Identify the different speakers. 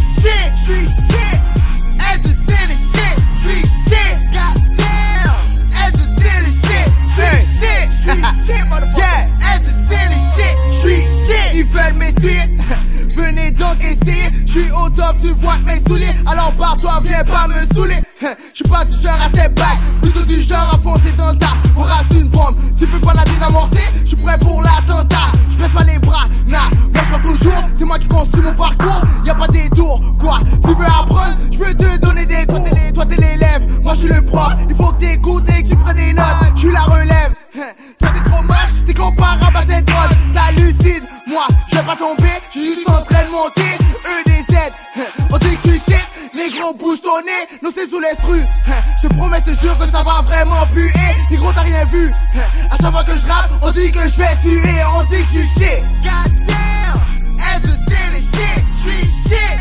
Speaker 1: shit, street shit. As a silly shit, street shit. Goddamn. As a silly shit, street shit, motherfucker. Yeah, as a silly shit, street shit. Ils veulent m'essayer. Venez donc essayer, j'suis au top, tu vois mes souliers. Alors barre-toi, viens pas me saouler. J'suis pas du genre à step back, plutôt du genre à foncer dans le tas. On rase une bombe, tu peux pas la désamorcer. J'suis prêt pour l'attentat, j'baisse pas les bras, nah. Moi j'rappe toujours, c'est moi qui construis mon parcours. Y'a pas des tours, quoi, tu veux apprendre? J'veux te donner des cours, toi t'es l'élève. Moi j'suis le prof, il faut que t'écoutes et que tu prennes des notes. J'suis la relève, toi t'es trop moche, t'es comparable à cette drogue. T'hallucines, moi j'vais pas tomber, j'suis juste en train de monter. EDZ, on dit que j'suis shit, négro bouge ton nez, nous c'est sous les fruits. J'te promets, j'te jure que ça va vraiment puer. Négro t'as rien vu, à chaque fois que j'rappe, on dit que j'vais tuer, on dit que j'suis shit. Goddamn, as a silly shit, street shit.